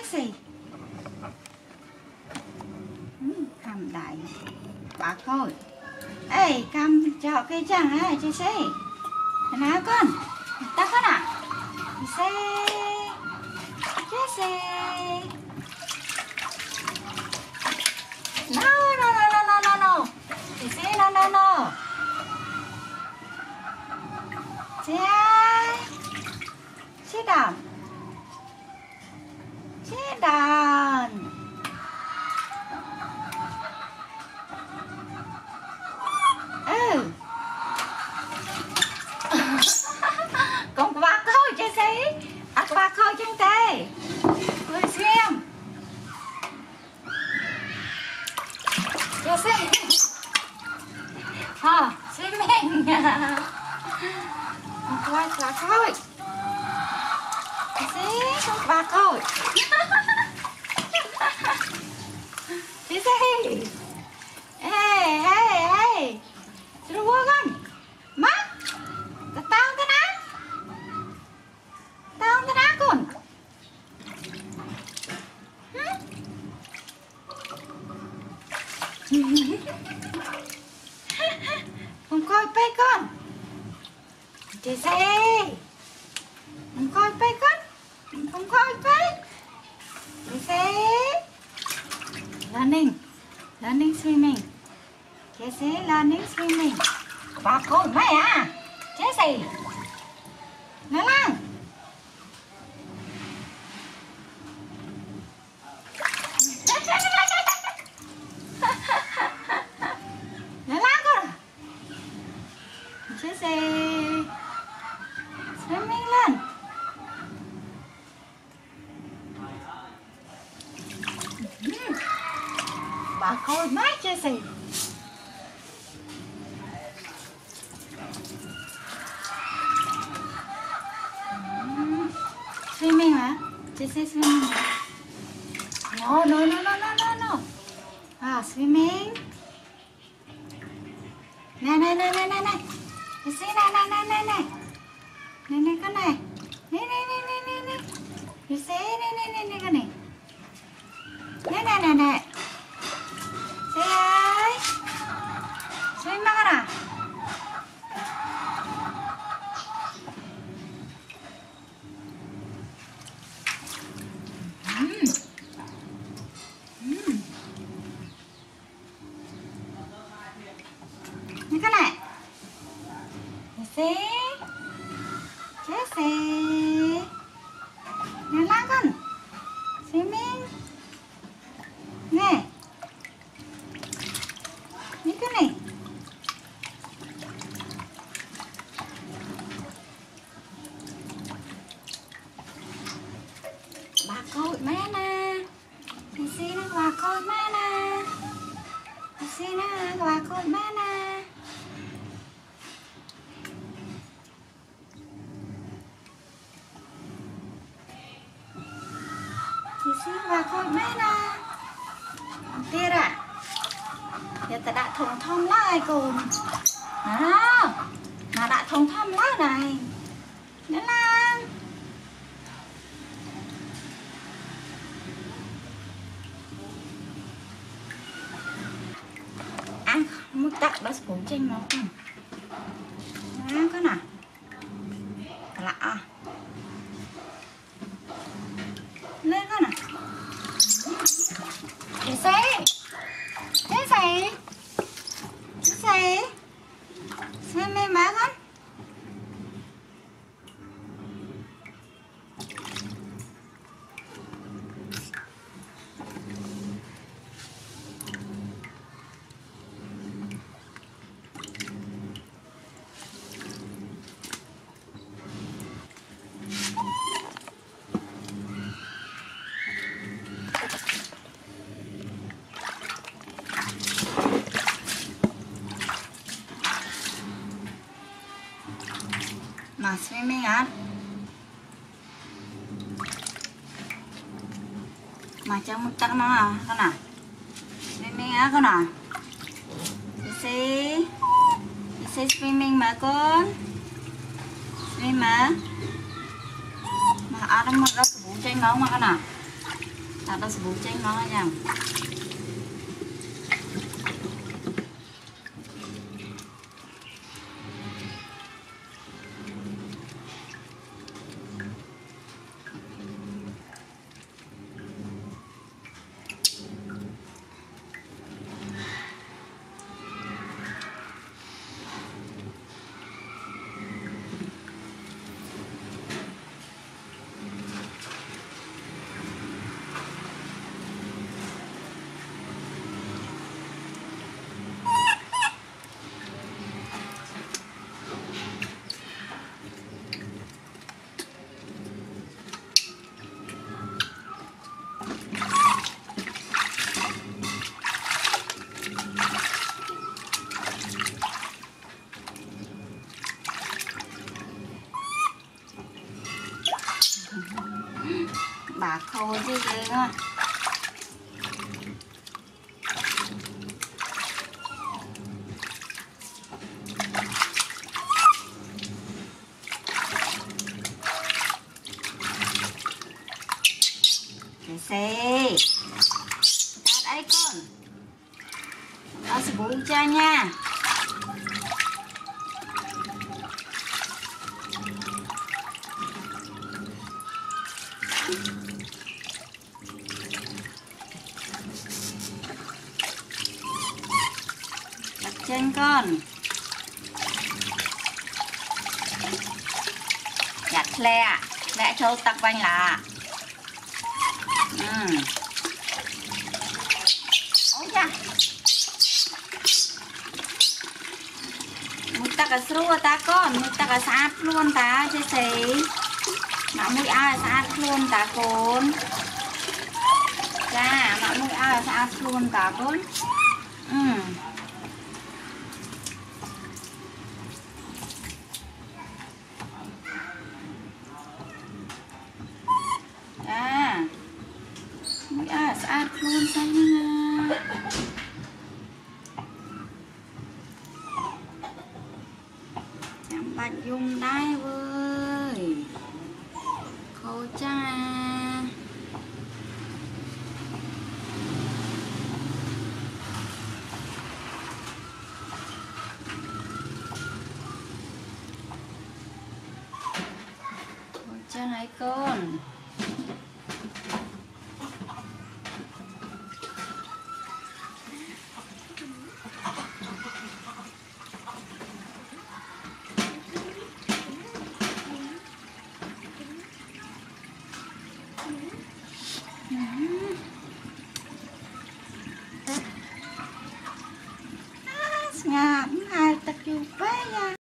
gì cầm đại bà coi ê cầm cho cái chẳng á chị xe nào con ta con à chị xe no chị xe no sit down con qua coi chơi xí qua coi chân tê cười xem chơi xí xí mình qua coi xí con qua coi xí xí hey sudah bukan mak tao thế nào con con coi pe con chị xe con coi pe con coi pe chị xe learning swimming chị xe learning swimming bà con mày à chị xe nó lăng xe swimming lên bà coi mát chơi xe swimming hả chơi xe swimming hả no swimming này chị xe này con này chị xe này con này xe ơi xe mà con à như cái này xe nè lá con xe mình nè như cái này bà coi mẹ nè xe nó bà coi mẹ nè xe nó bà coi mẹ nè chị xin và coi mẹ nè tiết à giờ ta đã thùng thom lại cùng đó mà đã thùng thom lại này nữa là ăn muốn tặng bác phủ trên nó không ăn có nào lạ lên con à chị xe mê má con mà swimming á mà trong một tắc nó à con à swimming á con à chị swimming mà con swimming mà ăn một góc bún chanh nóng mà con à tạo ra bún chanh nó nha. Bà khô chứ ghê á. Cái xe ra đây con. Đó sẽ bú cho nha. Đặt chân con. Chặt lẹ trâu tắc vanh là. Ôi da. Mũi ta cả srua ta con, mũi ta cả sát luôn ta chứ gì. Mà mũi ai sát luôn ta con. Cha, mà mũi ai sát luôn ta con. Mũi ai sát luôn xanh nha. Chẳng bạch dùng đai vơi. Khô cha. Khô cha này con. Ngạp hai ta kêu bé nha.